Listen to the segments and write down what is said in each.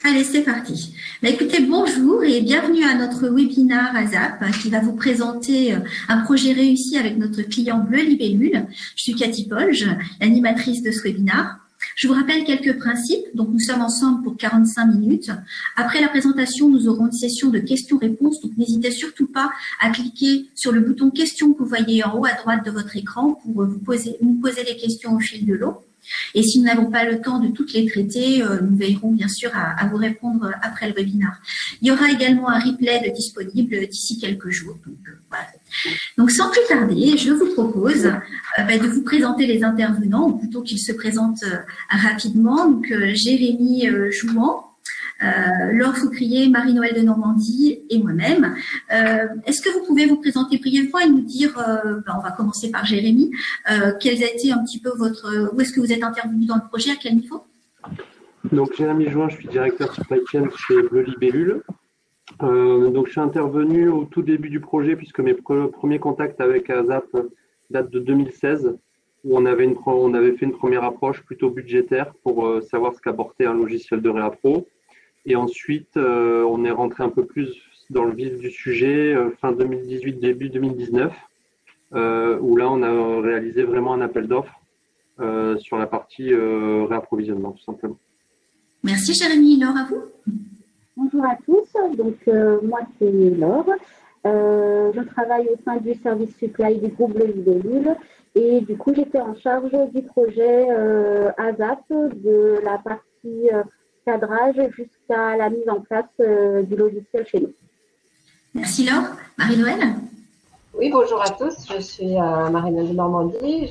Allez, c'est parti. Écoutez, bonjour et bienvenue à notre webinaire ASAP qui va vous présenter un projet réussi avec notre client Bleu Libellule. Je suis Cathy Polge, l'animatrice de ce webinaire. Je vous rappelle quelques principes. Donc, nous sommes ensemble pour 45 minutes. Après la présentation, nous aurons une session de questions-réponses. Donc, n'hésitez surtout pas à cliquer sur le bouton questions que vous voyez en haut à droite de votre écran pour nous poser des questions au fil de l'eau. Et si nous n'avons pas le temps de toutes les traiter, nous veillerons bien sûr à vous répondre après le webinaire. Il y aura également un replay disponible d'ici quelques jours. Donc, voilà. Donc, sans plus tarder, je vous propose de vous présenter les intervenants, ou plutôt qu'ils se présentent rapidement. Donc, Jérémy Jouan, Laure Foucrier, Marie-Noël de Normandie et moi-même. Est-ce que vous pouvez vous présenter brièvement et nous dire, on va commencer par Jérémy, quels a été un petit peu où est-ce que vous êtes intervenu dans le projet, à quel niveau? Donc Jérémy Jouin, je suis directeur supply chain chez Bleu Libellule. Donc je suis intervenu au tout début du projet puisque mes premiers contacts avec ASAP datent de 2016 où on avait fait une première approche plutôt budgétaire pour savoir ce qu'apportait un logiciel de réappro. Et ensuite, on est rentré un peu plus dans le vif du sujet fin 2018, début 2019, où là, on a réalisé vraiment un appel d'offres sur la partie réapprovisionnement, tout simplement. Merci Jérémy. Laure, à vous. Bonjour à tous. Donc, moi, c'est Laure. Je travaille au sein du service supply du groupe Bleu Libellule. Et du coup, j'étais en charge du projet ASAP, de la partie cadrage jusqu'à la mise en place du logiciel chez nous. Merci Laure. Marie-Noël. Oui, bonjour à tous. Je suis Marie-Noël de Normandie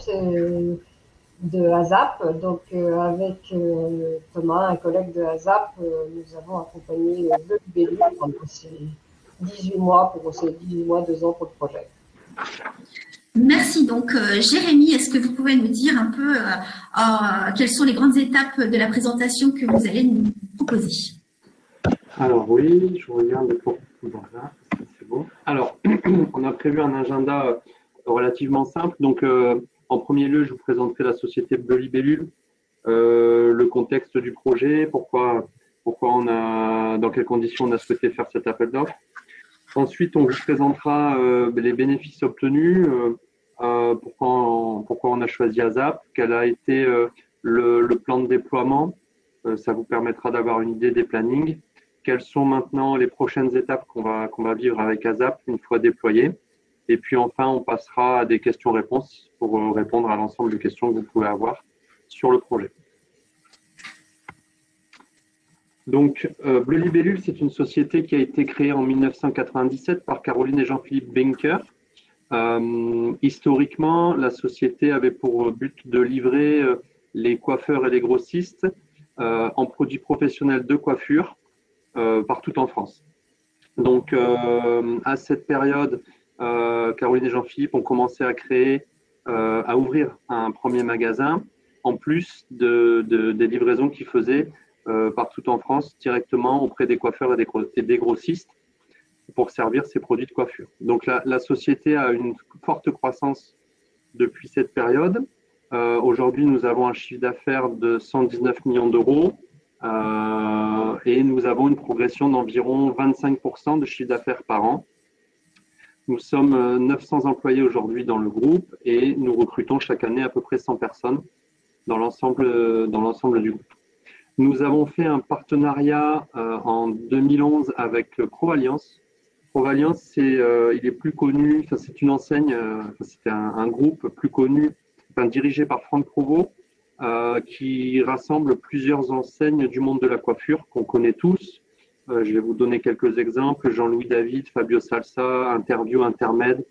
de ASAP. Donc, avec Thomas, un collègue de ASAP, nous avons accompagné Bleu Libellule pendant ces 18 mois, 2 ans pour le projet. Merci. Donc, Jérémy, est-ce que vous pouvez nous dire un peu quelles sont les grandes étapes de la présentation que vous allez nous proposer? Alors oui, je regarde pour voilà, c'est bon. Alors, on a prévu un agenda relativement simple. Donc, en premier lieu, je vous présenterai la société Bleu Libellule, le contexte du projet, dans quelles conditions on a souhaité faire cet appel d'offres. Ensuite, on vous présentera les bénéfices obtenus, pourquoi on a choisi ASAP, quel a été le plan de déploiement. Ça vous permettra d'avoir une idée des plannings. Quelles sont maintenant les prochaines étapes qu'on va vivre avec ASAP une fois déployé. Et puis enfin, on passera à des questions-réponses pour répondre à l'ensemble des questions que vous pouvez avoir sur le projet. Donc, Bleu Libellule, c'est une société qui a été créée en 1997 par Caroline et Jean-Philippe Benker. Historiquement, la société avait pour but de livrer les coiffeurs et les grossistes en produits professionnels de coiffure partout en France. Donc, à cette période, Caroline et Jean-Philippe ont commencé à ouvrir un premier magasin, en plus des livraisons qu'ils faisaient partout en France, directement auprès des coiffeurs et des grossistes pour servir ces produits de coiffure. Donc la société a une forte croissance depuis cette période. Aujourd'hui, nous avons un chiffre d'affaires de 119 millions d'euros et nous avons une progression d'environ 25% de chiffre d'affaires par an. Nous sommes 900 employés aujourd'hui dans le groupe et nous recrutons chaque année à peu près 100 personnes dans l'ensemble du groupe. Nous avons fait un partenariat en 2011 avec Provalliance. Provalliance, il est plus connu, c'est une enseigne, c'est un groupe plus connu, dirigé par Franck Provost, qui rassemble plusieurs enseignes du monde de la coiffure qu'on connaît tous. Je vais vous donner quelques exemples. Jean-Louis David, Fabio Salsa, Interview, Intermed,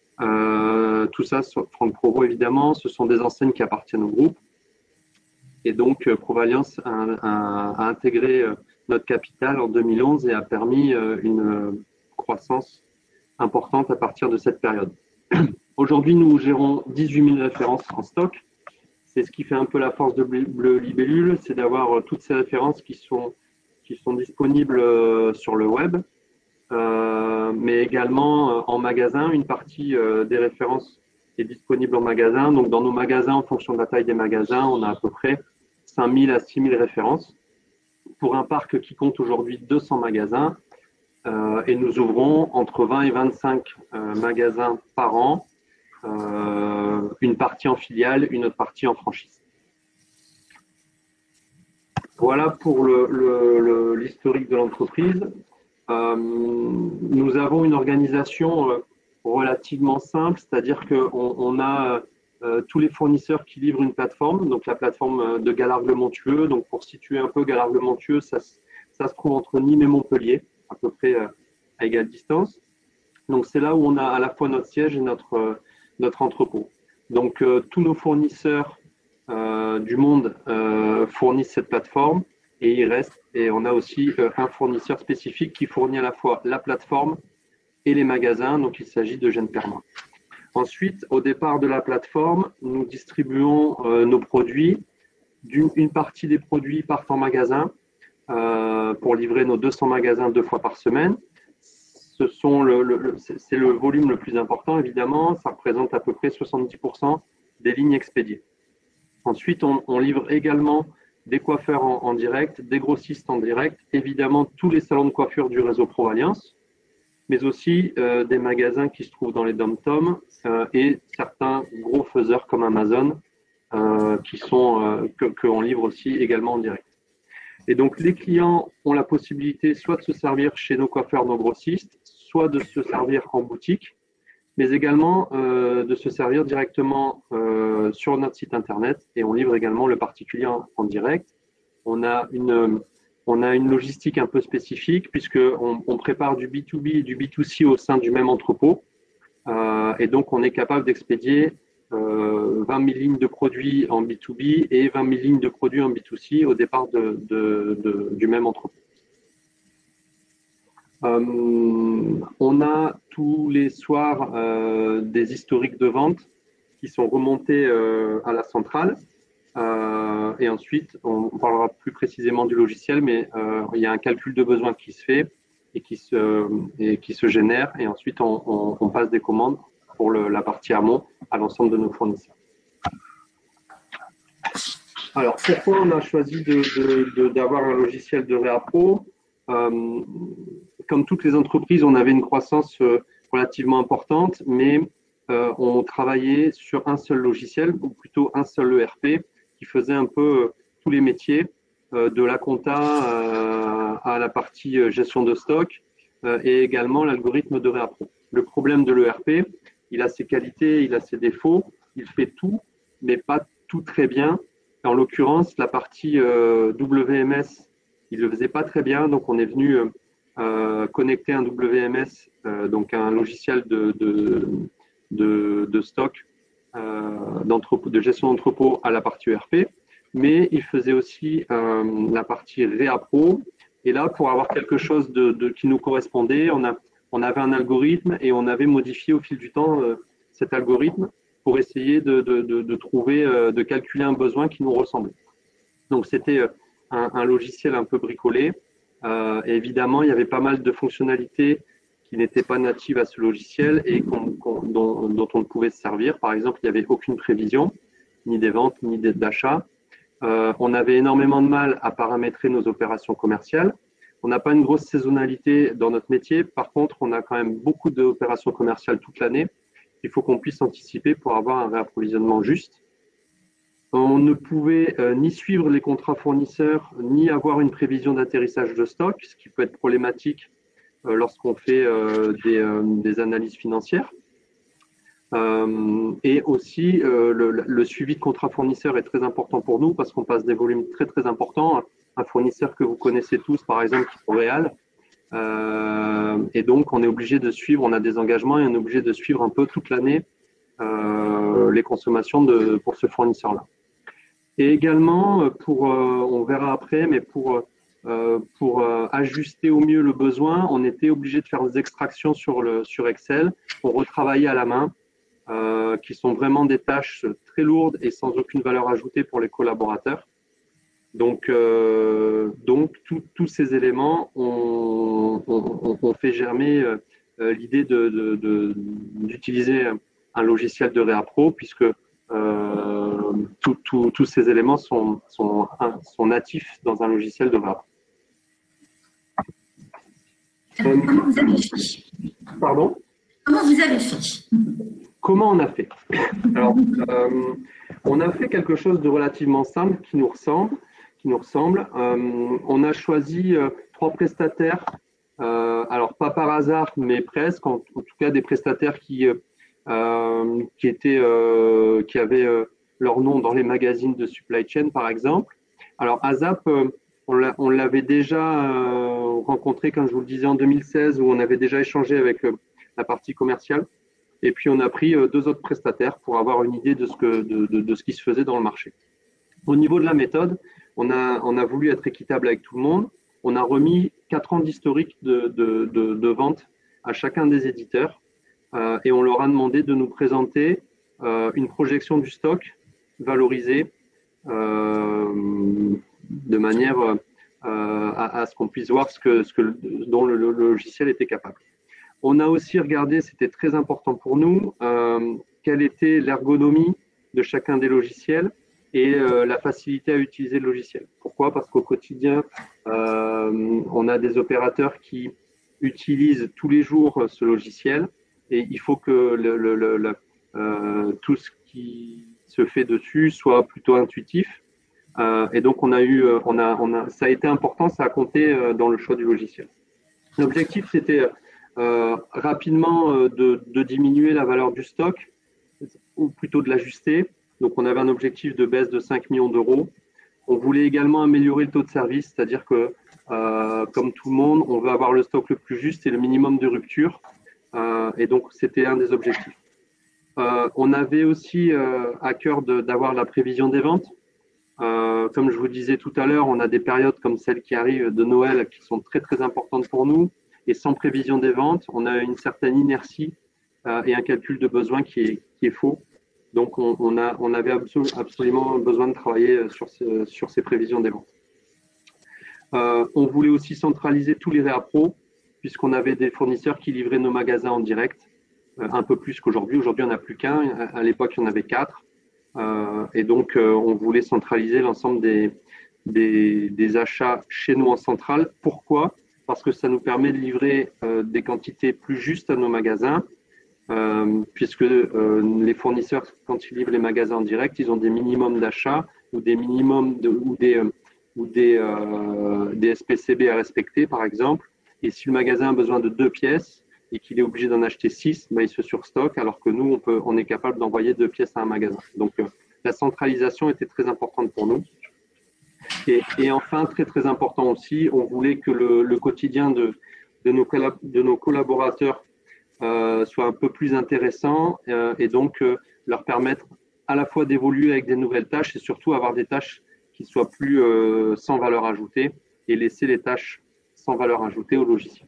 tout ça, Franck Provost évidemment, ce sont des enseignes qui appartiennent au groupe. Et donc, Provalliance a intégré notre capital en 2011 et a permis une croissance importante à partir de cette période. Aujourd'hui, nous gérons 18 000 références en stock. C'est ce qui fait un peu la force de Bleu Libellule, c'est d'avoir toutes ces références qui sont disponibles sur le web, mais également en magasin. Une partie des références est disponible en magasin. Donc, dans nos magasins, en fonction de la taille des magasins, on a à peu près 5 000 à 6 000 références. pour un parc qui compte aujourd'hui 200 magasins. Et nous ouvrons entre 20 et 25 magasins par an, une partie en filiale, une autre partie en franchise. Voilà pour l'historique de l'entreprise. Nous avons une organisation relativement simple, c'est-à-dire qu'on a tous les fournisseurs qui livrent une plateforme, donc la plateforme de Galargues-le-Montueux. Donc pour situer un peu Galargues-le-Montueux, ça se trouve entre Nîmes et Montpellier, à peu près à égale distance. Donc c'est là où on a à la fois notre siège et notre entrepôt. Donc tous nos fournisseurs du monde fournissent cette plateforme et il reste. Et on a aussi un fournisseur spécifique qui fournit à la fois la plateforme et les magasins. Donc il s'agit de Genperma. Ensuite, au départ de la plateforme, nous distribuons nos produits. Une partie des produits partent en magasin pour livrer nos 200 magasins 2 fois par semaine. C'est le volume le plus important, évidemment. Ça représente à peu près 70% des lignes expédiées. Ensuite, on livre également des coiffeurs en direct, des grossistes en direct, évidemment tous les salons de coiffure du réseau Pro-Alliance, mais aussi des magasins qui se trouvent dans les dom-toms et certains gros faiseurs comme Amazon qu'on livre aussi également en direct. Et donc les clients ont la possibilité soit de se servir chez nos coiffeurs, nos grossistes, soit de se servir en boutique, mais également de se servir directement sur notre site internet, et on livre également le particulier en direct. On a une logistique un peu spécifique puisqu'on prépare du B2B et du B2C au sein du même entrepôt, et donc on est capable d'expédier 20 000 lignes de produits en B2B et 20 000 lignes de produits en B2C au départ du même entrepôt. On a tous les soirs des historiques de vente qui sont remontés à la centrale, et ensuite on parlera plus précisément du logiciel, mais il y a un calcul de besoin qui se fait et qui se génère, et ensuite on passe des commandes pour la partie amont à l'ensemble de nos fournisseurs. Alors pourquoi on a choisi d'avoir un logiciel de Réapro? Comme toutes les entreprises, on avait une croissance relativement importante, mais on travaillait sur un seul logiciel, ou plutôt un seul ERP, qui faisait un peu tous les métiers, de la compta à la partie gestion de stock, et également l'algorithme de Réapro. Le problème de l'ERP, il a ses qualités, il a ses défauts, il fait tout, mais pas tout très bien. En l'occurrence, la partie WMS, il ne le faisait pas très bien, donc on est venu connecter un WMS, donc un logiciel de stock, de gestion d'entrepôt à la partie ERP, mais il faisait aussi la partie Réapro. Et là, pour avoir quelque chose qui nous correspondait, on avait un algorithme et on avait modifié au fil du temps cet algorithme pour essayer de trouver, de calculer un besoin qui nous ressemblait. Donc c'était un logiciel un peu bricolé. Et évidemment, il y avait pas mal de fonctionnalités qui n'étaient pas natives à ce logiciel et dont on ne pouvait se servir. Par exemple, il n'y avait aucune prévision, ni des ventes, ni d'achat. On avait énormément de mal à paramétrer nos opérations commerciales. On n'a pas une grosse saisonnalité dans notre métier. Par contre, on a quand même beaucoup d'opérations commerciales toute l'année. Il faut qu'on puisse anticiper pour avoir un réapprovisionnement juste. On ne pouvait ni suivre les contrats fournisseurs, ni avoir une prévision d'atterrissage de stock, ce qui peut être problématique lorsqu'on fait des analyses financières. Et aussi, le suivi de contrat fournisseur est très important pour nous parce qu'on passe des volumes très très importants. Un fournisseur que vous connaissez tous, par exemple, qui est L'Oréal. Et donc, on est obligé de suivre, on a des engagements et on est obligé de suivre un peu toute l'année les consommations pour ce fournisseur-là. Et également, on verra après, mais pour ajuster au mieux le besoin, on était obligé de faire des extractions sur Excel, on retravaillait à la main, qui sont vraiment des tâches très lourdes et sans aucune valeur ajoutée pour les collaborateurs. Donc tous ces éléments ont fait germer l'idée d'utiliser un logiciel de Réapro, puisque tous ces éléments sont natifs dans un logiciel de Réapro. Alors, comment vous avez fait? Pardon? Comment vous avez fait? Comment on a fait? Alors, on a fait quelque chose de relativement simple qui nous ressemble. On a choisi 3 prestataires, alors pas par hasard, mais presque, en tout cas des prestataires qui avaient leur nom dans les magazines de supply chain, par exemple. Alors, ASAP, on l'avait déjà rencontré, comme je vous le disais, en 2016, où on avait déjà échangé avec la partie commerciale. Et puis, on a pris 2 autres prestataires pour avoir une idée de ce qui se faisait dans le marché. Au niveau de la méthode, on a voulu être équitable avec tout le monde. On a remis 4 ans d'historique de vente à chacun des éditeurs et on leur a demandé de nous présenter une projection du stock valorisée de manière à ce qu'on puisse voir dont le logiciel était capable. On a aussi regardé, c'était très important pour nous, quelle était l'ergonomie de chacun des logiciels et la facilité à utiliser le logiciel. Pourquoi? Parce qu'au quotidien, on a des opérateurs qui utilisent tous les jours ce logiciel et il faut que tout ce qui se fait dessus soit plutôt intuitif. Et donc, ça a été important, ça a compté dans le choix du logiciel. L'objectif, c'était rapidement de diminuer la valeur du stock, ou plutôt de l'ajuster. Donc, on avait un objectif de baisse de 5 millions d'euros. On voulait également améliorer le taux de service, c'est-à-dire que, comme tout le monde, on veut avoir le stock le plus juste et le minimum de rupture. Et donc, c'était un des objectifs. On avait aussi à cœur d'avoir la prévision des ventes. Comme je vous disais tout à l'heure, on a des périodes comme celle qui arrive de Noël qui sont très, très importantes pour nous. Et sans prévision des ventes, on a une certaine inertie et un calcul de besoin qui est faux. Donc, on avait absolument besoin de travailler sur ces prévisions des ventes. On voulait aussi centraliser tous les réappros, puisqu'on avait des fournisseurs qui livraient nos magasins en direct, un peu plus qu'aujourd'hui. Aujourd'hui, on n'a plus qu'un. À l'époque, il y en avait 4. Et donc, on voulait centraliser l'ensemble des achats chez nous en centrale. Pourquoi? Parce que ça nous permet de livrer des quantités plus justes à nos magasins, puisque les fournisseurs, quand ils livrent les magasins en direct, ils ont des minimums d'achat ou des minimums des SPCB à respecter, par exemple. Et si le magasin a besoin de 2 pièces et qu'il est obligé d'en acheter 6, il se surstocke, alors que nous, on est capable d'envoyer 2 pièces à un magasin. Donc, la centralisation était très importante pour nous. Et enfin, très très important aussi, on voulait que le quotidien de nos collaborateurs soit un peu plus intéressant et donc leur permettre à la fois d'évoluer avec des nouvelles tâches et surtout avoir des tâches qui soient plus sans valeur ajoutée et laisser les tâches sans valeur ajoutée au logiciel.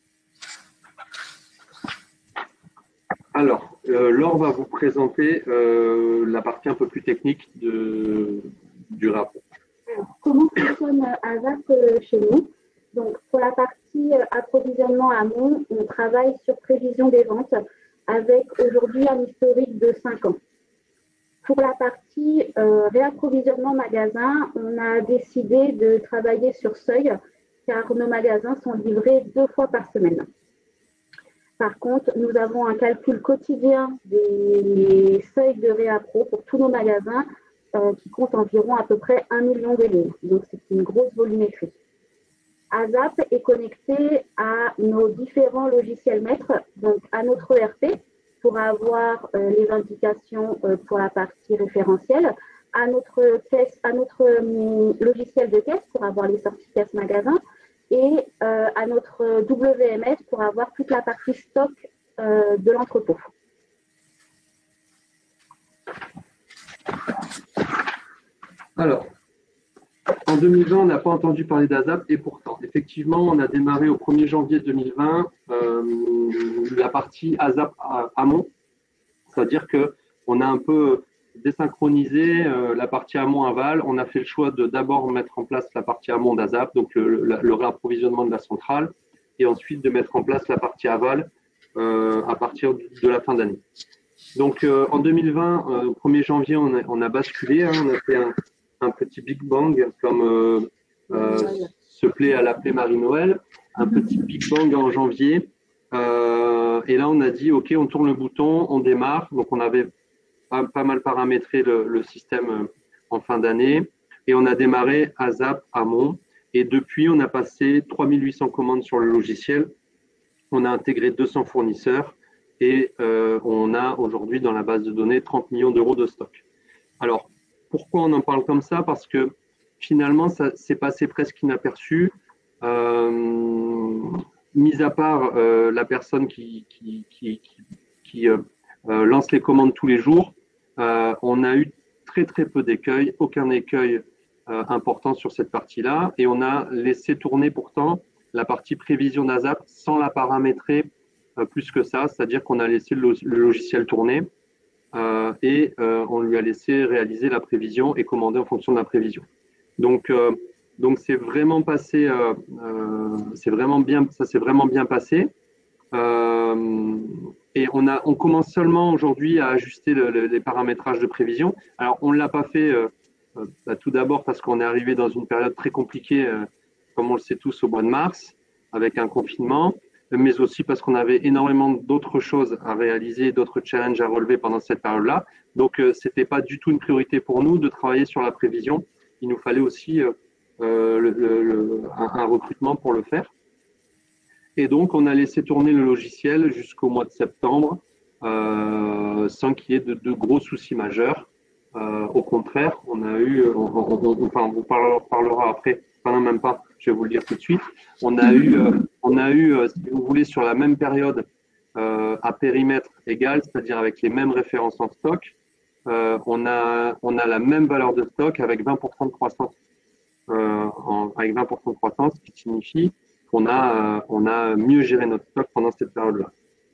Alors, Laure va vous présenter la partie un peu plus technique du rapport. Alors, comment fonctionne ASAP chez nous? Donc, pour la partie approvisionnement amont, on travaille sur prévision des ventes avec aujourd'hui un historique de 5 ans. Pour la partie réapprovisionnement magasin, on a décidé de travailler sur seuil car nos magasins sont livrés 2 fois par semaine. Par contre, nous avons un calcul quotidien des seuils de réappro pour tous nos magasins qui compte environ à peu près 1 million de lignes. Donc, c'est une grosse volumétrie. ASAP est connecté à nos différents logiciels maîtres, donc à notre ERP pour avoir les indications pour la partie référentielle, à notre logiciel de caisse pour avoir les sorties caisse magasin et à notre WMS pour avoir toute la partie stock de l'entrepôt. Alors, en 2020, on n'a pas entendu parler d'ASAP et pourtant, effectivement, on a démarré au 1er janvier 2020 la partie ASAP amont, c'est-à-dire qu'on a un peu désynchronisé la partie amont-aval. On a fait le choix de d'abord mettre en place la partie amont d'ASAP, donc le réapprovisionnement de la centrale, et ensuite de mettre en place la partie aval à partir de la fin d'année. Donc, en 2020, au 1er janvier, on a basculé, on a fait un petit Big Bang comme se plaît à l'appeler Marie-Noël, un petit Big Bang en janvier. Et là, on a dit, OK, on tourne le bouton, on démarre. Donc, on avait pas mal paramétré le système en fin d'année. Et on a démarré ASAP à Mont. Et depuis, on a passé 3800 commandes sur le logiciel. On a intégré 200 fournisseurs. Et on a aujourd'hui dans la base de données 30 millions d'euros de stock. Alors, pourquoi on en parle comme ça? Parce que finalement, ça s'est passé presque inaperçu. Mis à part la personne qui lance les commandes tous les jours, on a eu très très peu d'écueils, aucun écueil important sur cette partie-là, et on a laissé tourner pourtant la partie prévision d'ASAP sans la paramétrer plus que ça, c'est-à-dire qu'on a laissé le logiciel tourner et on lui a laissé réaliser la prévision et commander en fonction de la prévision. Donc c'est vraiment passé, ça s'est vraiment bien passé. Et on commence seulement aujourd'hui à ajuster les paramétrages de prévision. Alors on l'a pas fait tout d'abord parce qu'on est arrivé dans une période très compliquée, comme on le sait tous, au mois de mars, avec un confinement, mais aussi parce qu'on avait énormément d'autres choses à réaliser, d'autres challenges à relever pendant cette période-là. Donc c'était pas du tout une priorité pour nous de travailler sur la prévision. Il nous fallait aussi un recrutement pour le faire. Et donc, on a laissé tourner le logiciel jusqu'au mois de septembre sans qu'il y ait de gros soucis majeurs. Au contraire, on a eu, on vous parlera après, enfin non, même pas, je vais vous le dire tout de suite. On a eu, si vous voulez, sur la même période, à périmètre égal, c'est-à-dire avec les mêmes références en stock, on a la même valeur de stock avec 20% de croissance. Avec 20% de croissance, ce qui signifie qu'on a mieux géré notre stock pendant cette période-là.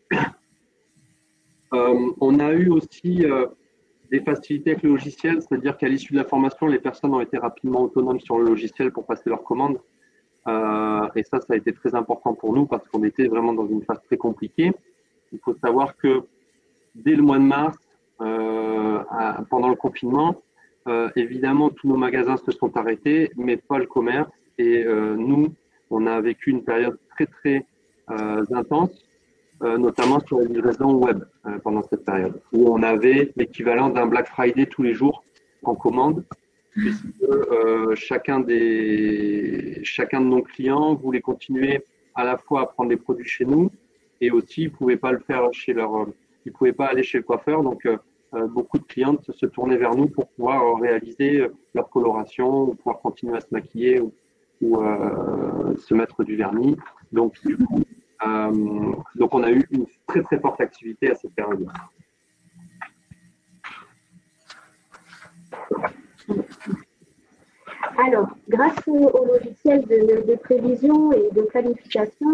On a eu aussi des facilités avec le logiciel, c'est-à-dire qu'à l'issue de la formation, les personnes ont été rapidement autonomes sur le logiciel pour passer leurs commandes. Et ça a été très important pour nous parce qu'on était vraiment dans une phase très compliquée. Il faut savoir que dès le mois de mars, pendant le confinement, évidemment, tous nos magasins se sont arrêtés, mais pas le commerce. Et nous, on a vécu une période très, très intense, notamment sur la livraison web pendant cette période, où on avait l'équivalent d'un Black Friday tous les jours en commande, puisque chacun de nos clients voulait continuer à la fois à prendre des produits chez nous, et aussi ils pouvaient pas le faire ils pouvaient pas aller chez le coiffeur, donc beaucoup de clientes se tournaient vers nous pour pouvoir réaliser leur coloration, ou pouvoir continuer à se maquiller ou se mettre du vernis. Donc, du coup, on a eu une très très forte activité à cette période-là. Alors, grâce au logiciel de prévision et de planification,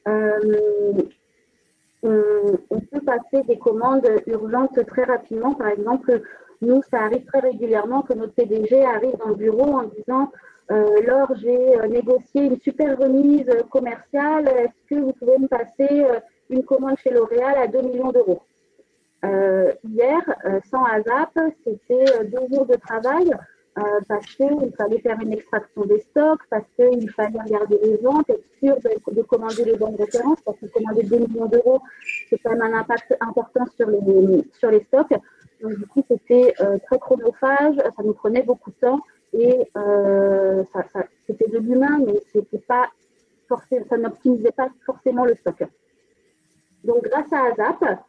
on peut passer des commandes urgentes très rapidement. Par exemple, nous, ça arrive très régulièrement que notre PDG arrive dans le bureau en disant Laure, j'ai négocié une super remise commerciale, est-ce que vous pouvez me passer une commande chez L'Oréal à 2 millions d'euros? Hier, sans ASAP, c'était 2 jours de travail parce qu'il fallait faire une extraction des stocks, parce qu'il fallait regarder les ventes, être sûr de commander les bonnes références, parce que commander 2 millions d'euros, c'est quand même un impact important sur les stocks. Donc, du coup, c'était très chronophage, ça nous prenait beaucoup de temps et c'était de l'humain, mais ça n'optimisait pas forcément le stock. Donc, grâce à ASAP,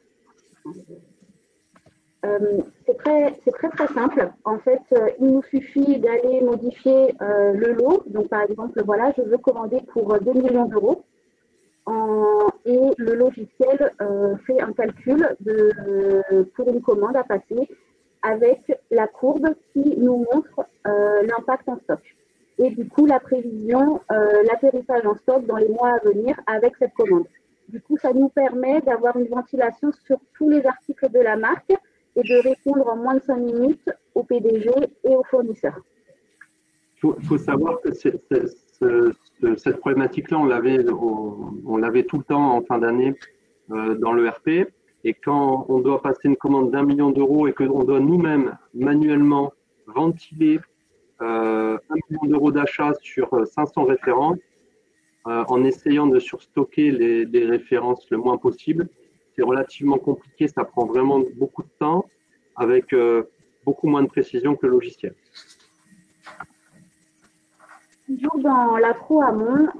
c'est très simple. En fait, il nous suffit d'aller modifier le lot. Donc, par exemple, voilà, je veux commander pour 2 millions d'euros. Et le logiciel fait un calcul pour une commande à passer avec la courbe qui nous montre l'impact en stock. Et du coup, la prévision, l'atterrissage en stock dans les mois à venir avec cette commande. Du coup, ça nous permet d'avoir une ventilation sur tous les articles de la marque et de répondre en moins de 5 minutes au PDG et aux fournisseurs. Il faut savoir que cette problématique-là, on l'avait tout le temps en fin d'année dans l'ERP. Et quand on doit passer une commande d'1 million d'euros et qu'on doit nous-mêmes manuellement ventiler 1 million d'euros d'achat sur 500 références, en essayant de surstocker les références le moins possible. C'est relativement compliqué, ça prend vraiment beaucoup de temps, avec beaucoup moins de précision que le logiciel. Toujours dans l'appro amont,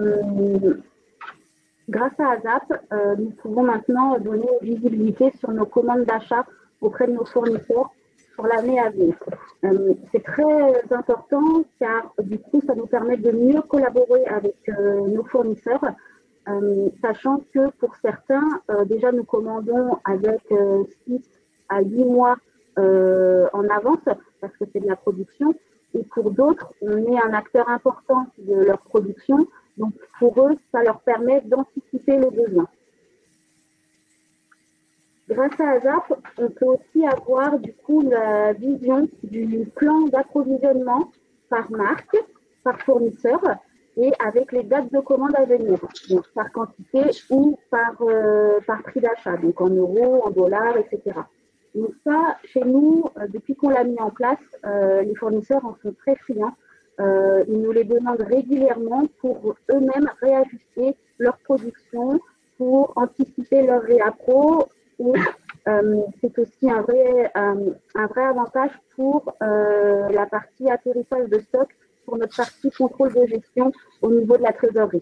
grâce à ASAP, nous pouvons maintenant donner visibilité sur nos commandes d'achat auprès de nos fournisseurs pour l'année à venir. C'est très important car du coup, ça nous permet de mieux collaborer avec nos fournisseurs, sachant que pour certains, déjà nous commandons avec 6 à 8 mois en avance parce que c'est de la production. Et pour d'autres, on est un acteur important de leur production. Donc, pour eux, ça leur permet d'anticiper les besoins. Grâce à ASAP, on peut aussi avoir du coup la vision du plan d'approvisionnement par marque, par fournisseur et avec les dates de commande à venir, donc par quantité ou par prix d'achat, donc en euros, en dollars, etc. Donc ça, chez nous, depuis qu'on l'a mis en place, les fournisseurs en sont très friands. Ils nous les demandent régulièrement pour eux-mêmes réajuster leur production, pour anticiper leur réappro. Et c'est aussi un vrai avantage pour la partie atterrissage de stock, pour notre partie contrôle de gestion au niveau de la trésorerie.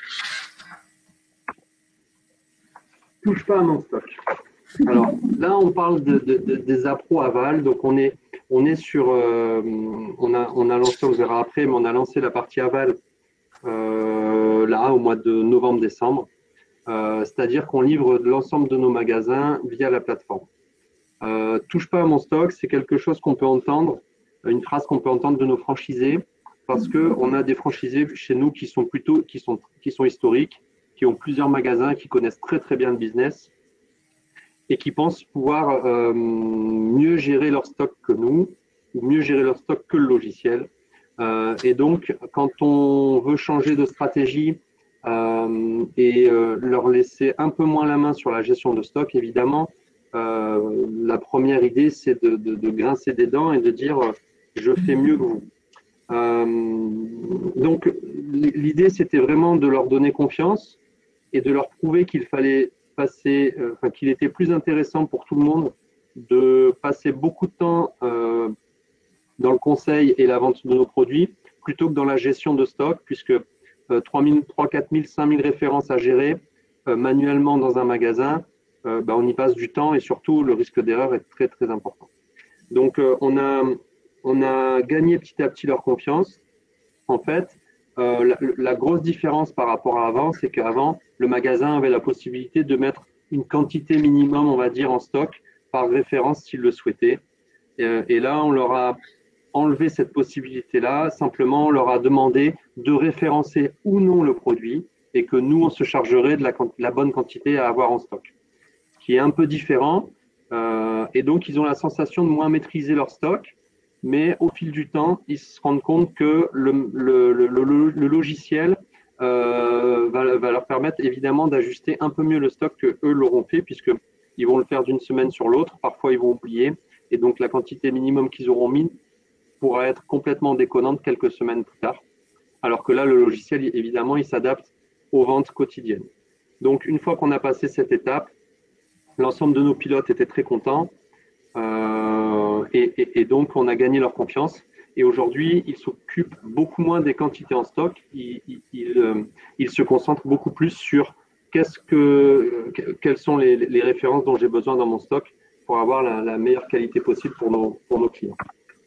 Touche pas à mon stock. Alors là, on parle des appros aval. Donc on est sur, on a lancé, on verra après, mais on a lancé la partie aval là au mois de novembre-décembre. C'est-à-dire qu'on livre l'ensemble de nos magasins via la plateforme. Touche pas à mon stock, c'est quelque chose qu'on peut entendre, une phrase qu'on peut entendre de nos franchisés, parce que on a des franchisés chez nous qui sont historiques, qui ont plusieurs magasins, qui connaissent très très bien le business et qui pensent pouvoir mieux gérer leur stock que nous, ou mieux gérer leur stock que le logiciel. Et donc, quand on veut changer de stratégie et leur laisser un peu moins la main sur la gestion de stock, évidemment, la première idée, c'est de grincer des dents et de dire je fais mieux que vous. Donc, l'idée, c'était vraiment de leur donner confiance et de leur prouver qu'il fallait qu'il était plus intéressant pour tout le monde de passer beaucoup de temps dans le conseil et la vente de nos produits plutôt que dans la gestion de stock, puisque 3 000, 4 000, 5 000 références à gérer manuellement dans un magasin, on y passe du temps et surtout le risque d'erreur est très très important. Donc on a gagné petit à petit leur confiance. En fait, la grosse différence par rapport à avant, c'est qu'avant, le magasin avait la possibilité de mettre une quantité minimum, on va dire, en stock par référence s'il le souhaitait. Et là, on leur a enlevé cette possibilité-là. Simplement, on leur a demandé de référencer ou non le produit et que nous, on se chargerait de la bonne quantité à avoir en stock, qui est un peu différent. Et donc, ils ont la sensation de moins maîtriser leur stock. Mais au fil du temps, ils se rendent compte que le logiciel va leur permettre évidemment d'ajuster un peu mieux le stock que eux l'auront fait, puisqu'ils vont le faire d'une semaine sur l'autre. Parfois, ils vont oublier. Et donc, la quantité minimum qu'ils auront mis pourra être complètement déconnante quelques semaines plus tard. Alors que là, le logiciel, évidemment, il s'adapte aux ventes quotidiennes. Donc, une fois qu'on a passé cette étape, l'ensemble de nos pilotes étaient très contents. Et donc, on a gagné leur confiance. Et aujourd'hui, ils s'occupent beaucoup moins des quantités en stock. Ils se concentrent beaucoup plus sur quelles sont les références dont j'ai besoin dans mon stock pour avoir la meilleure qualité possible pour nos clients.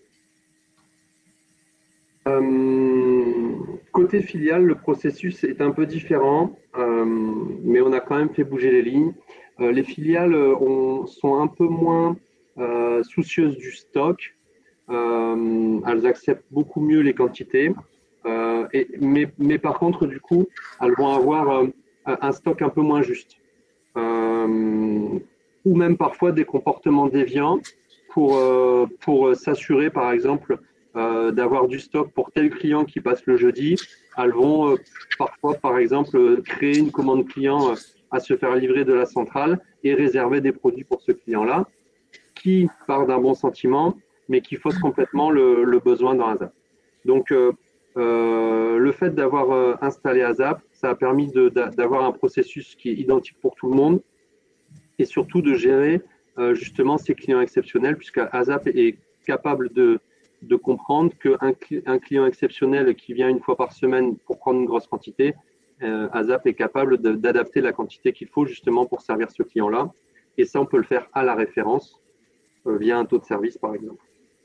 Côté filiale, le processus est un peu différent, mais on a quand même fait bouger les lignes. Les filiales sont un peu moins soucieuses du stock. Elles acceptent beaucoup mieux les quantités. Mais par contre, du coup, elles vont avoir un stock un peu moins juste. Ou même parfois des comportements déviants pour s'assurer, par exemple, d'avoir du stock pour tel client qui passe le jeudi. Elles vont parfois, par exemple, créer une commande client à se faire livrer de la centrale et réserver des produits pour ce client-là, qui part d'un bon sentiment, mais qui fausse complètement le besoin dans un ZAP. Donc, le fait d'avoir installé ASAP, ça a permis d'avoir un processus qui est identique pour tout le monde et surtout de gérer justement ces clients exceptionnels, puisque ASAP est capable de comprendre qu'un client exceptionnel qui vient une fois par semaine pour prendre une grosse quantité, ASAP est capable d'adapter la quantité qu'il faut justement pour servir ce client-là. Et ça, on peut le faire à la référence via un taux de service, par exemple.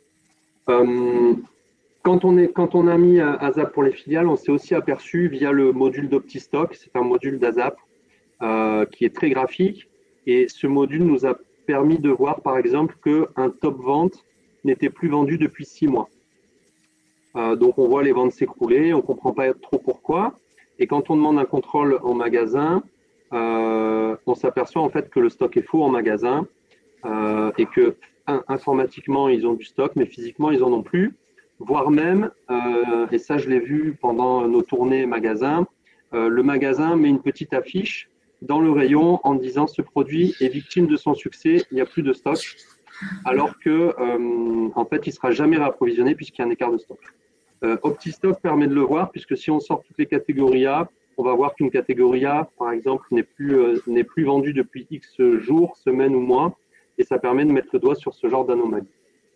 Quand on a mis ASAP pour les filiales, on s'est aussi aperçu via le module d'OptiStock, c'est un module d'ASAP qui est très graphique. Et ce module nous a permis de voir, par exemple, qu'un top vente n'était plus vendu depuis 6 mois. Donc, on voit les ventes s'écrouler, on ne comprend pas trop pourquoi. Et quand on demande un contrôle en magasin, on s'aperçoit en fait que le stock est faux en magasin et que informatiquement, ils ont du stock, mais physiquement, ils n'en ont plus. Voire même, et ça, je l'ai vu pendant nos tournées magasins, le magasin met une petite affiche dans le rayon en disant ce produit est victime de son succès, il n'y a plus de stock, alors que en fait, il ne sera jamais réapprovisionné puisqu'il y a un écart de stock. OptiStock permet de le voir puisque si on sort toutes les catégories A, on va voir qu'une catégorie A, par exemple, n'est plus vendue depuis X jours, semaines ou mois, et ça permet de mettre le doigt sur ce genre d'anomalie.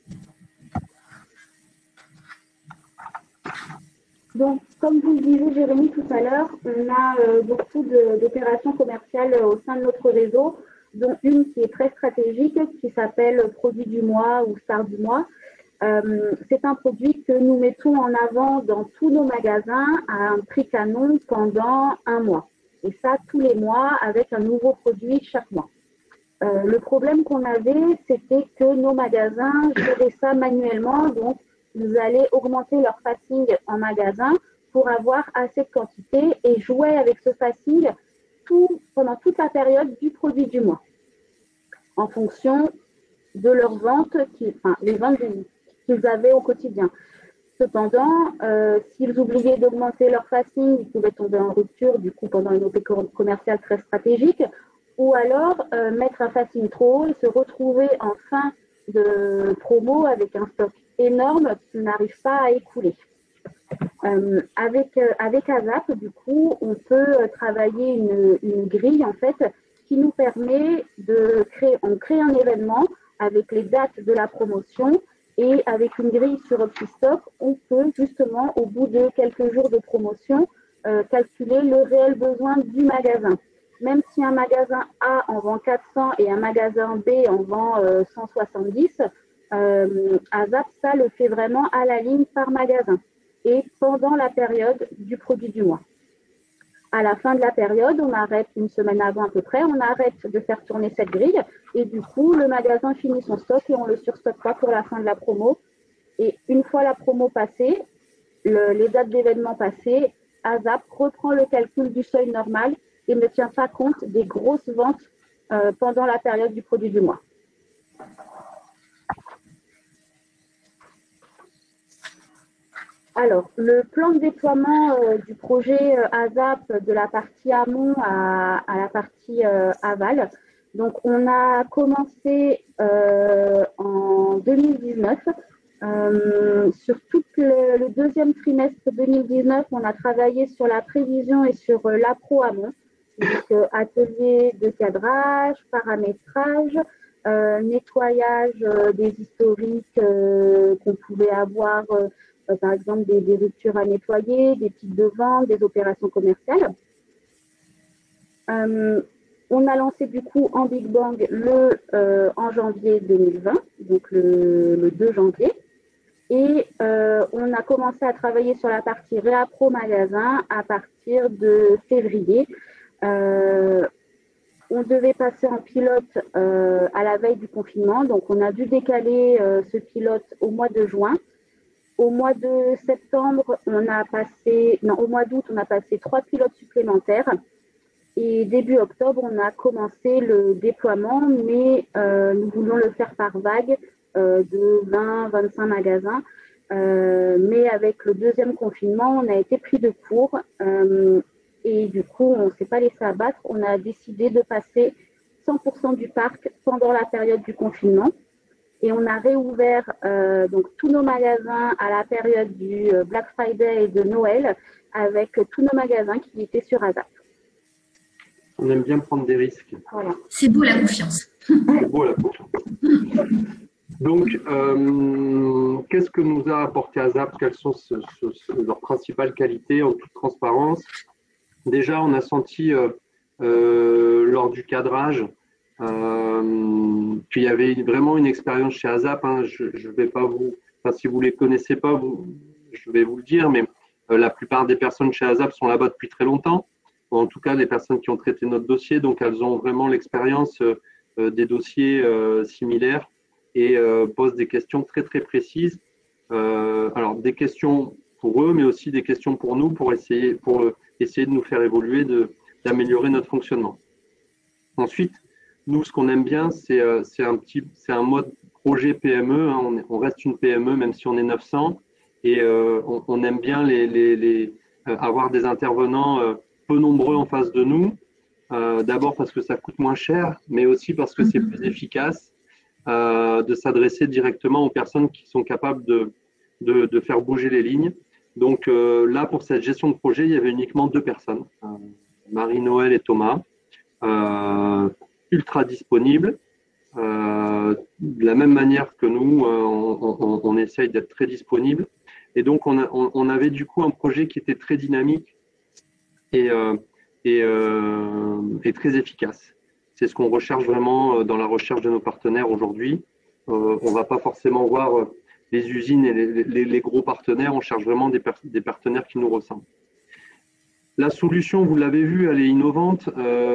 Donc, comme vous le disiez, Jérémy, tout à l'heure, on a beaucoup d'opérations commerciales au sein de notre réseau, dont une qui est très stratégique, qui s'appelle Produit du mois ou Star du mois. C'est un produit que nous mettons en avant dans tous nos magasins à un prix canon pendant 1 mois. Et ça, tous les mois, avec un nouveau produit chaque mois. Le problème qu'on avait, c'était que nos magasins géraient ça manuellement, donc ils allaient augmenter leur facing en magasin pour avoir assez de quantité et jouer avec ce facing pendant toute la période du produit du mois, en fonction de leurs ventes, les ventes qu'ils avaient au quotidien. Cependant, s'ils oubliaient d'augmenter leur facing, ils pouvaient tomber en rupture du coup pendant une OP commerciale très stratégique, ou alors mettre un facing trop haut et se retrouver en fin de promo avec un stock énorme qui n'arrive pas à écouler. Avec ASAP, du coup, on peut travailler une grille en fait qui nous permet on crée un événement avec les dates de la promotion et avec une grille sur OptiStock, on peut justement au bout de quelques jours de promotion calculer le réel besoin du magasin. Même si un magasin A en vend 400 et un magasin B en vend 170, ASAP, ça le fait vraiment à la ligne par magasin et pendant la période du produit du mois. À la fin de la période, on arrête une semaine avant à peu près, on arrête de faire tourner cette grille et du coup, le magasin finit son stock et on le surstocke pas pour la fin de la promo. Et une fois la promo passée, les dates d'événements passées, ASAP reprend le calcul du seuil normal et ne tient pas compte des grosses ventes pendant la période du produit du mois. Alors, le plan de déploiement du projet ASAP de la partie amont à la partie aval. Donc, on a commencé en 2019. Sur tout le deuxième trimestre 2019, on a travaillé sur la prévision et sur l'appro amont. Donc, atelier de cadrage, paramétrage, nettoyage des historiques qu'on pouvait avoir, par exemple des ruptures à nettoyer, des types de vente, des opérations commerciales. On a lancé du coup en Big Bang en janvier 2020, donc le 2 janvier. Et on a commencé à travailler sur la partie réappro magasin à partir de février. On devait passer en pilote à la veille du confinement, donc on a dû décaler ce pilote au mois de juin. Au mois de septembre, au mois d'août, on a passé 3 pilotes supplémentaires. Et début octobre, on a commencé le déploiement, mais nous voulons le faire par vague de 20-25 magasins. Mais avec le deuxième confinement, on a été pris de court. Et du coup, on ne s'est pas laissé abattre. On a décidé de passer 100% du parc pendant la période du confinement. Et on a réouvert donc tous nos magasins à la période du Black Friday et de Noël avec tous nos magasins qui étaient sur ASAP. On aime bien prendre des risques. Voilà. C'est beau la confiance. C'est beau la confiance. Donc, qu'est-ce que nous a apporté ASAP? Quelles sont leurs principales qualités en toute transparence? Déjà, on a senti lors du cadrage qu'il y avait vraiment une expérience chez ASAP. Hein. Je vais pas vous, enfin, si vous les connaissez pas, je vais vous le dire, mais la plupart des personnes chez ASAP sont là-bas depuis très longtemps. En tout cas, les personnes qui ont traité notre dossier, donc elles ont vraiment l'expérience des dossiers similaires et posent des questions très très précises. Alors des questions pour eux, mais aussi des questions pour nous, pour essayer de nous faire évoluer, d'améliorer notre fonctionnement. Ensuite, nous, ce qu'on aime bien, c'est un mode projet PME. Hein. On reste une PME, même si on est 900, et on aime bien avoir des intervenants peu nombreux en face de nous. D'abord parce que ça coûte moins cher, mais aussi parce que c'est plus efficace de s'adresser directement aux personnes qui sont capables de faire bouger les lignes. Donc là, pour cette gestion de projet, il y avait uniquement 2 personnes, Marie-Noël et Thomas, ultra disponibles. De la même manière que nous, on essaye d'être très disponible. Et donc, on avait du coup un projet qui était très dynamique et très efficace. C'est ce qu'on recherche vraiment dans la recherche de nos partenaires aujourd'hui. On ne va pas forcément voir les usines et les gros partenaires, on cherche vraiment des partenaires qui nous ressemblent. La solution, vous l'avez vu, elle est innovante.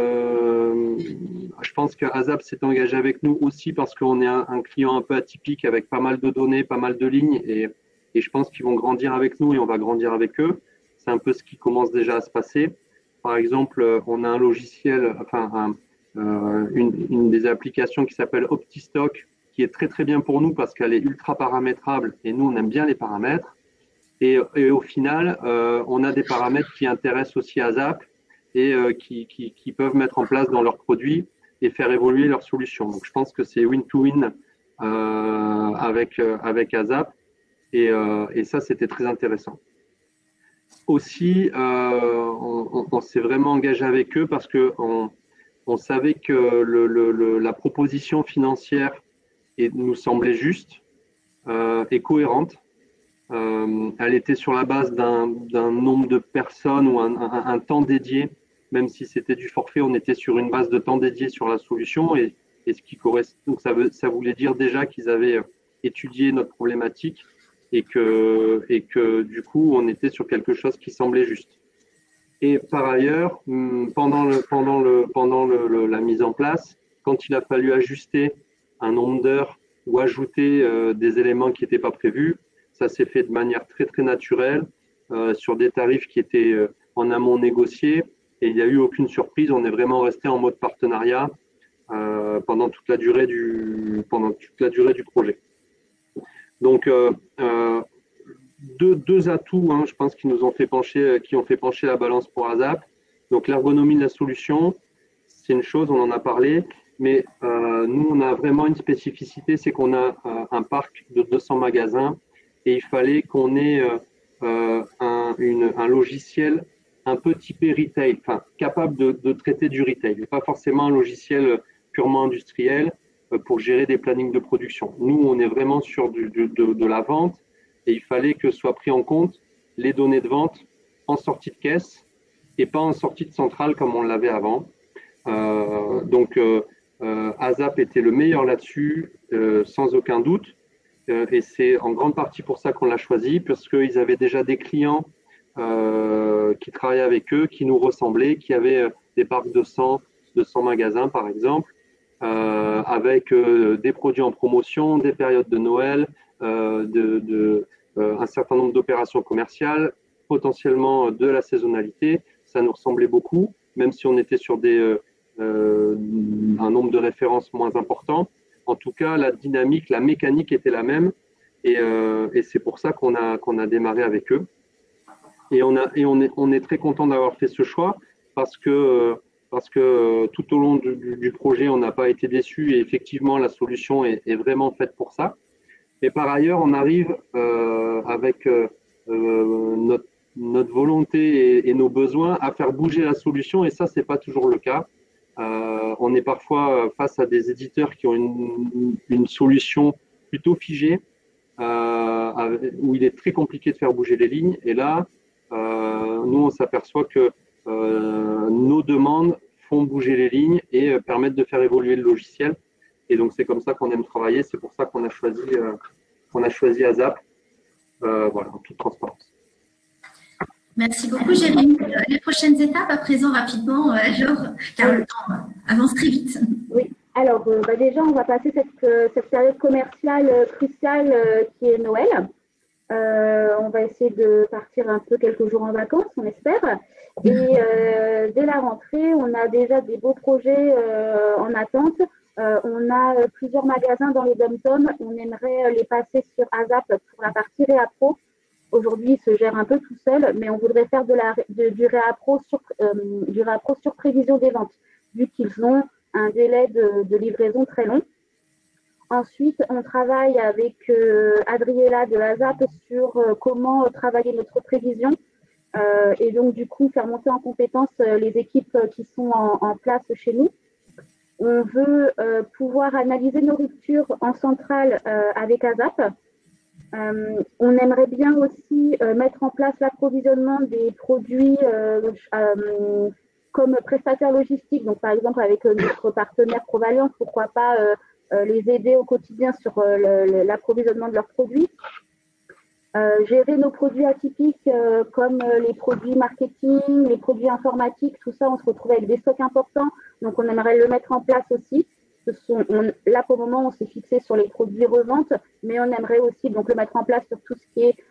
Je pense qu'ASAP s'est engagé avec nous aussi parce qu'on est un client un peu atypique avec pas mal de données, pas mal de lignes et je pense qu'ils vont grandir avec nous et on va grandir avec eux. C'est un peu ce qui commence déjà à se passer. Par exemple, on a un logiciel, enfin une des applications qui s'appelle OptiStock, qui est très très bien pour nous parce qu'elle est ultra paramétrable et nous on aime bien les paramètres. Et au final, on a des paramètres qui intéressent aussi ASAP et qui peuvent mettre en place dans leurs produits et faire évoluer leurs solutions. Donc je pense que c'est win-to-win avec ASAP et ça c'était très intéressant. Aussi, on s'est vraiment engagé avec eux parce que on savait que la proposition financière nous semblait juste et cohérente. Elle était sur la base d'un nombre de personnes ou un temps dédié, même si c'était du forfait, on était sur une base de temps dédié sur la solution et ce qui correspond, ça voulait dire déjà qu'ils avaient étudié notre problématique et que du coup on était sur quelque chose qui semblait juste. Et par ailleurs, pendant la mise en place, quand il a fallu ajuster un nombre d'heures ou ajouter des éléments qui n'étaient pas prévus, ça s'est fait de manière très très naturelle sur des tarifs qui étaient en amont négociés et il n'y a eu aucune surprise. On est vraiment resté en mode partenariat pendant toute la durée du projet. Donc deux atouts, hein, je pense, qui ont fait pencher la balance pour ASAP. Donc l'ergonomie de la solution, c'est une chose, on en a parlé. Mais nous, on a vraiment une spécificité, c'est qu'on a un parc de 200 magasins et il fallait qu'on ait un logiciel un peu typé retail, enfin capable de traiter du retail, et pas forcément un logiciel purement industriel pour gérer des plannings de production. Nous, on est vraiment sur de la vente et il fallait que soient pris en compte les données de vente en sortie de caisse et pas en sortie de centrale comme on l'avait avant. Donc, ASAP était le meilleur là-dessus, sans aucun doute. Et c'est en grande partie pour ça qu'on l'a choisi, parce qu'ils avaient déjà des clients qui travaillaient avec eux, qui nous ressemblaient, qui avaient des parcs de 100 magasins, par exemple, avec des produits en promotion, des périodes de Noël, un certain nombre d'opérations commerciales, potentiellement de la saisonnalité. Ça nous ressemblait beaucoup, même si on était sur un nombre de références moins important. En tout cas, la dynamique, la mécanique était la même et c'est pour ça qu'on a démarré avec eux. Et on est très content d'avoir fait ce choix parce que parce que tout au long du projet, on n'a pas été déçus et effectivement, la solution est vraiment faite pour ça. Et par ailleurs, on arrive avec notre volonté et nos besoins à faire bouger la solution et ça, c'est pas toujours le cas. On est parfois face à des éditeurs qui ont une solution plutôt figée où il est très compliqué de faire bouger les lignes. Et là, nous, on s'aperçoit que nos demandes font bouger les lignes et permettent de faire évoluer le logiciel. Et donc, c'est comme ça qu'on aime travailler. C'est pour ça qu'on a choisi ASAP, voilà, en toute transparence. Merci beaucoup, Jérémy. Les prochaines étapes à présent, rapidement, Laure, car le temps avance très vite. Oui, alors déjà, on va passer cette période commerciale cruciale qui est Noël. On va essayer de partir un peu quelques jours en vacances, on espère. Et dès la rentrée, on a déjà des beaux projets en attente. On a plusieurs magasins dans les dom-toms. On aimerait les passer sur ASAP pour la partie Réapro. Aujourd'hui, il se gère un peu tout seul, mais on voudrait faire du Réapro sur prévision des ventes, vu qu'ils ont un délai de livraison très long. Ensuite, on travaille avec Adriella de ASAP sur comment travailler notre prévision et donc du coup faire monter en compétence les équipes qui sont en place chez nous. On veut pouvoir analyser nos ruptures en centrale avec ASAP. On aimerait bien aussi mettre en place l'approvisionnement des produits comme prestataire logistique, donc par exemple avec notre partenaire Provalence, pourquoi pas les aider au quotidien sur l'approvisionnement de leurs produits. Gérer nos produits atypiques comme les produits marketing, les produits informatiques, tout ça, on se retrouve avec des stocks importants, donc on aimerait le mettre en place aussi. Là, pour le moment, on s'est fixé sur les produits revente, mais on aimerait aussi donc le mettre en place sur tout ce qui est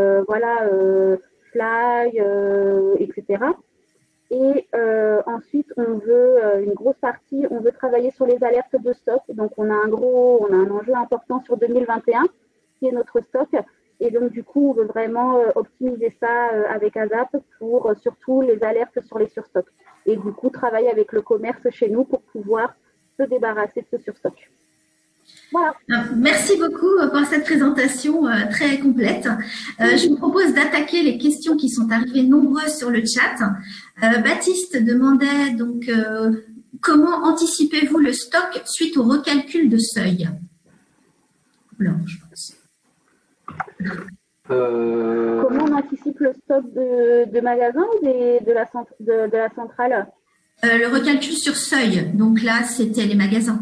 fly, etc. Et ensuite, on veut une grosse partie, on veut travailler sur les alertes de stock. Donc, on a un enjeu important sur 2021 qui est notre stock. Et donc, du coup, on veut vraiment optimiser ça avec ASAP pour surtout les alertes sur les surstocks. Et du coup, travailler avec le commerce chez nous pour pouvoir se débarrasser de ce surstock. Voilà. Merci beaucoup pour cette présentation très complète. Je vous propose d'attaquer les questions qui sont arrivées nombreuses sur le chat. Baptiste demandait donc comment anticipez-vous le stock suite au recalcul de seuil? Blanche, je pense. Comment on anticipe le stock de magasins ou de la centrale? Le recalcul sur seuil, donc là, c'était les magasins.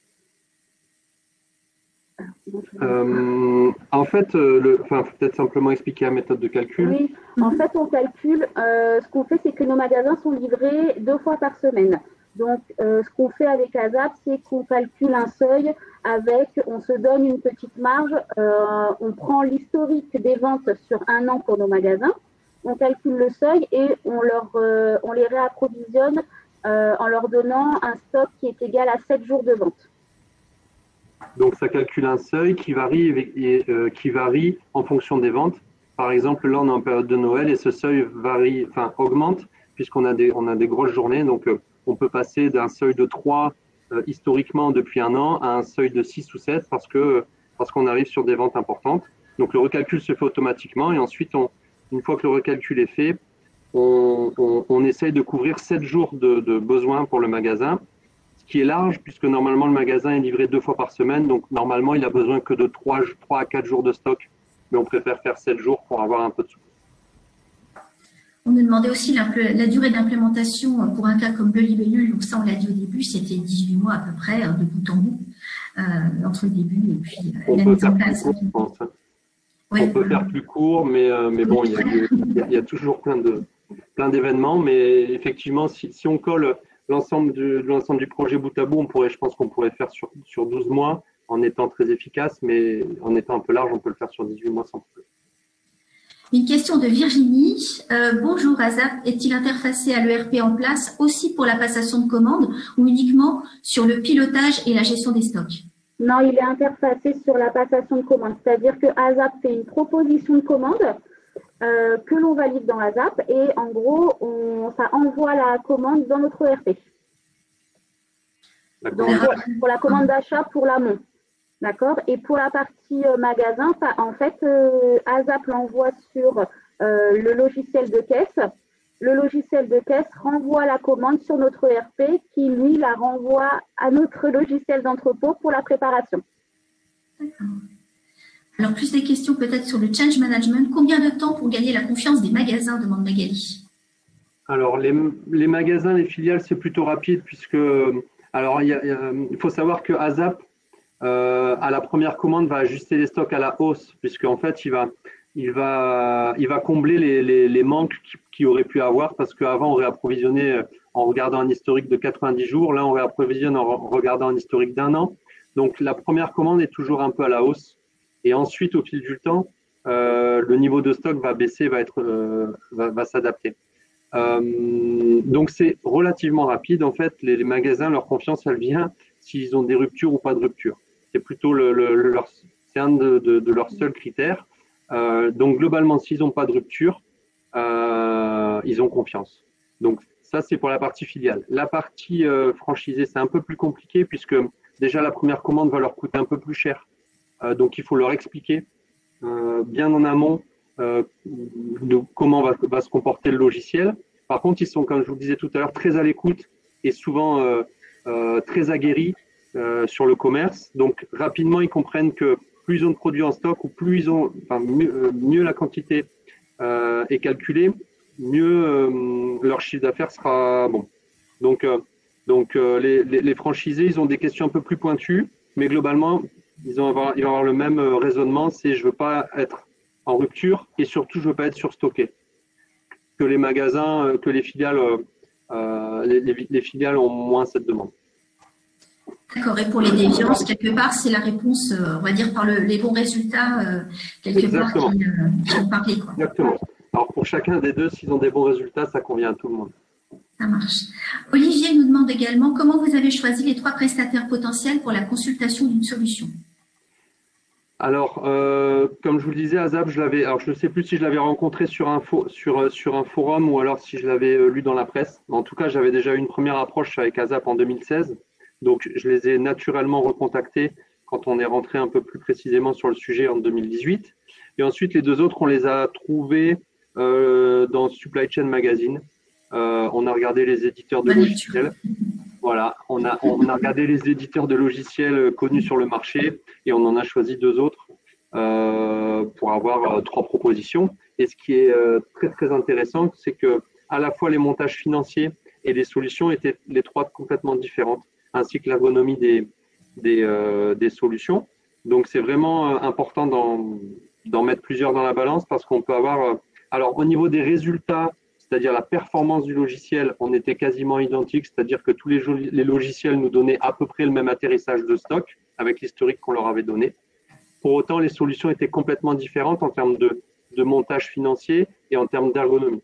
En fait, peut-être simplement expliquer la méthode de calcul. Oui, en fait, on calcule, ce qu'on fait, c'est que nos magasins sont livrés 2 fois par semaine. Donc, ce qu'on fait avec ASAP, c'est qu'on calcule un seuil on se donne une petite marge, on prend l'historique des ventes sur 1 an pour nos magasins, on calcule le seuil et on les réapprovisionne en leur donnant un stock qui est égal à 7 jours de vente. Donc, ça calcule un seuil qui varie en fonction des ventes. Par exemple, là, on est en période de Noël et ce seuil augmente puisqu'on a des grosses journées. Donc, on peut passer d'un seuil de 3 historiquement depuis 1 an à un seuil de 6 ou 7 parce qu'on arrive sur des ventes importantes. Donc, le recalcul se fait automatiquement et ensuite, une fois que le recalcul est fait, on essaye de couvrir 7 jours de besoin pour le magasin, ce qui est large puisque normalement le magasin est livré 2 fois par semaine, donc normalement il a besoin que de 3 à 4 jours de stock, mais on préfère faire 7 jours pour avoir un peu de souplesse. On nous demandait aussi la durée d'implémentation pour un cas comme Bleu Libellule, donc ça on l'a dit au début, c'était 18 mois à peu près, de bout en bout, entre le début et puis la mise en place. Ouais. On peut faire plus court, mais bon, il y a toujours plein d'événements, mais effectivement, si on colle l'ensemble du projet bout à bout, je pense qu'on pourrait faire sur 12 mois en étant très efficace, mais en étant un peu large, on peut le faire sur 18 mois sans problème. Une question de Virginie. Bonjour, ASAP est-il interfacé à l'ERP en place aussi pour la passation de commandes ou uniquement sur le pilotage et la gestion des stocks? Non, il est interfacé sur la passation de commande. C'est-à-dire que ASAP fait une proposition de commande que l'on valide dans ASAP et en gros, ça envoie la commande dans notre ERP. Donc, pour la commande d'achat pour l'amont. D'accord. Et pour la partie magasin, en fait, ASAP l'envoie sur le logiciel de caisse. Le logiciel de caisse renvoie la commande sur notre ERP qui, lui, la renvoie à notre logiciel d'entrepôt pour la préparation. D'accord. Alors, plus des questions peut-être sur le change management. Combien de temps pour gagner la confiance des magasins, demande Magali? Alors, les magasins, les filiales, c'est plutôt rapide puisque, alors, il faut savoir que ASAP, à la première commande, va ajuster les stocks à la hausse puisqu'en fait, il va combler les manques qu'il aurait pu avoir parce qu'avant, on réapprovisionnait en regardant un historique de 90 jours. Là, on réapprovisionne en regardant un historique d'1 an. Donc, la première commande est toujours un peu à la hausse. Et ensuite, au fil du temps, le niveau de stock va baisser, va s'adapter. Donc, c'est relativement rapide. En fait, les magasins, leur confiance, elle vient s'ils ont des ruptures ou pas de rupture. C'est plutôt c'est un de leurs seuls critères. Donc, globalement, s'ils n'ont pas de rupture, ils ont confiance. Donc, ça, c'est pour la partie filiale. La partie franchisée, c'est un peu plus compliqué puisque déjà, la première commande va leur coûter un peu plus cher. Donc, il faut leur expliquer bien en amont de comment va se comporter le logiciel. Par contre, ils sont, comme je vous le disais tout à l'heure, très à l'écoute et souvent très aguerris sur le commerce. Donc, rapidement, ils comprennent que plus ils ont de produits en stock ou plus ils ont, mieux la quantité est calculée, mieux leur chiffre d'affaires sera bon. Donc, les franchisés, ils ont des questions un peu plus pointues, mais globalement, ils vont avoir le même raisonnement, c'est je veux pas être en rupture et surtout je veux pas être surstocké. Que les magasins, que les filiales, les filiales ont moins cette demande. D'accord. Et pour les déviances, quelque part, c'est la réponse, on va dire, par les bons résultats, quelque Exactement. part, qui ont parlé, quoi. Exactement. Alors pour chacun des deux, s'ils ont des bons résultats, ça convient à tout le monde. Ça marche. Olivier nous demande également comment vous avez choisi les 3 prestataires potentiels pour la consultation d'une solution. Alors, comme je vous le disais, ASAP, alors je ne sais plus si je l'avais rencontré sur un forum ou alors si je l'avais lu dans la presse. En tout cas, j'avais déjà eu une première approche avec ASAP en 2016. Donc, je les ai naturellement recontactés quand on est rentré un peu plus précisément sur le sujet en 2018. Et ensuite, les 2 autres, on les a trouvés dans Supply Chain Magazine. On a regardé les éditeurs de logiciels. Voilà, on a regardé les éditeurs de logiciels connus sur le marché et on en a choisi 2 autres pour avoir 3 propositions. Et ce qui est très très intéressant, c'est que à la fois les montages financiers et les solutions étaient les 3 complètement différentes, ainsi que l'ergonomie des solutions. Donc c'est vraiment important d'en mettre plusieurs dans la balance parce qu'on peut avoir. Alors au niveau des résultats, c'est-à-dire la performance du logiciel, on était quasiment identique, c'est-à-dire que tous les logiciels nous donnaient à peu près le même atterrissage de stock avec l'historique qu'on leur avait donné. Pour autant, les solutions étaient complètement différentes en termes de montage financier et en termes d'ergonomie.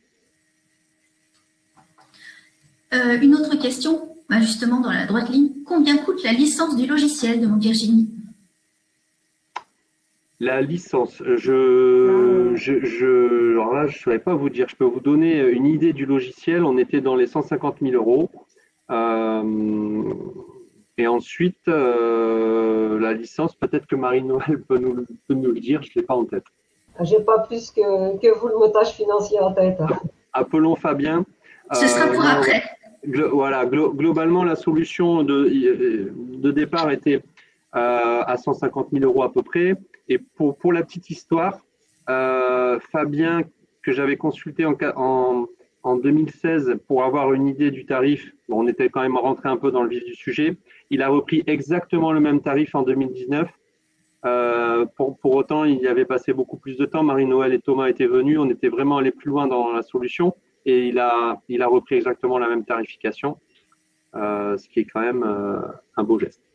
Une autre question, justement dans la droite ligne. Combien coûte la licence du logiciel, demande Virginie? La licence, alors là, je ne saurais pas vous dire. Je peux vous donner une idée du logiciel. On était dans les 150 000 euros. Et ensuite, la licence, peut-être que Marie-Noël peut nous le dire. Je ne l'ai pas en tête. J'ai pas plus que vous le montage financier en tête. Appelons Fabien. Ce sera pour après. Voilà, globalement, la solution de départ était à 150 000 euros à peu près. Et pour la petite histoire, Fabien, que j'avais consulté en 2016 pour avoir une idée du tarif, bon, on était quand même rentré un peu dans le vif du sujet, il a repris exactement le même tarif en 2019. Pour autant, il y avait passé beaucoup plus de temps. Marie-Noël et Thomas étaient venus, on était vraiment allés plus loin dans la solution et il a repris exactement la même tarification, ce qui est quand même un beau geste.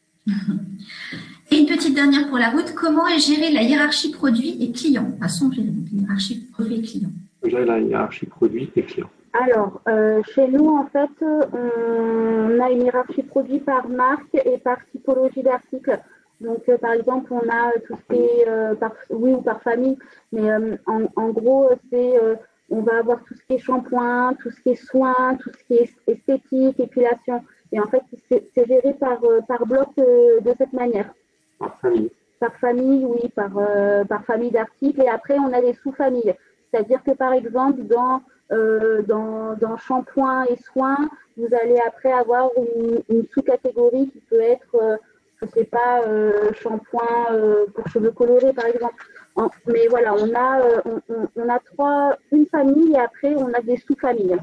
Et une petite dernière pour la route, comment est gérée la hiérarchie produit et client? Façon gérer la hiérarchie produit et client. Gérer la hiérarchie produit et client. Alors, chez nous, en fait, on a une hiérarchie produit par marque et par typologie d'article. Donc, par exemple, on a tout ce qui est par oui ou par famille, mais en gros, c'est on va avoir tout ce qui est shampoing, tout ce qui est soins, tout ce qui est esthétique, épilation. Et en fait, c'est géré par bloc de cette manière. Par famille. Par famille, oui, par famille d'articles. Et après, on a les sous-familles. C'est-à-dire que, par exemple, dans shampoing et soins, vous allez après avoir une sous-catégorie qui peut être, je ne sais pas, shampoing pour cheveux colorés, par exemple. Mais voilà, on a une famille et après, on a des sous-familles.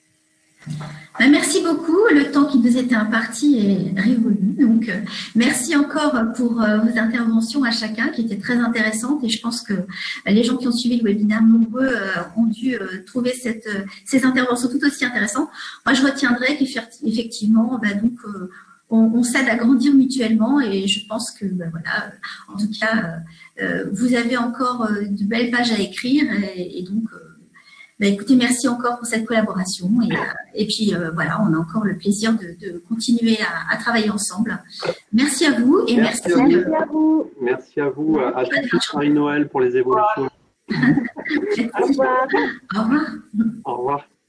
Merci beaucoup. Le temps qui nous était imparti est révolu. Donc, merci encore pour vos interventions à chacun qui étaient très intéressantes. Et je pense que les gens qui ont suivi le webinaire, nombreux, ont dû trouver ces interventions tout aussi intéressantes. Moi, je retiendrai qu'effectivement, on s'aide à grandir mutuellement. Et je pense que, voilà, en tout cas, vous avez encore de belles pages à écrire. Et donc, écoutez, merci encore pour cette collaboration et puis voilà, on a encore le plaisir de continuer à travailler ensemble. Merci à vous et merci à vous. Merci à vous, à tout de suite Marie-Noël pour les évolutions. Au revoir. Au revoir. Au revoir.